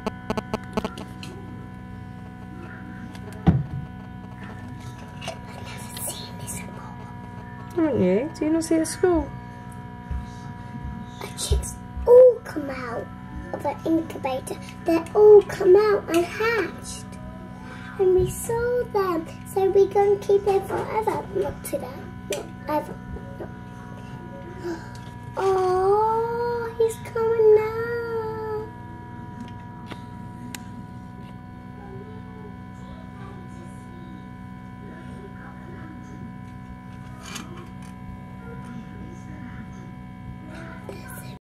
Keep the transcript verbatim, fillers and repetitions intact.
Haven't you? Do you not see it at school? The chicks all come out of the incubator. They all come out and hatched. And we saw them. So we're going to keep them forever. Not today. Not ever. No. Oh, he's coming now.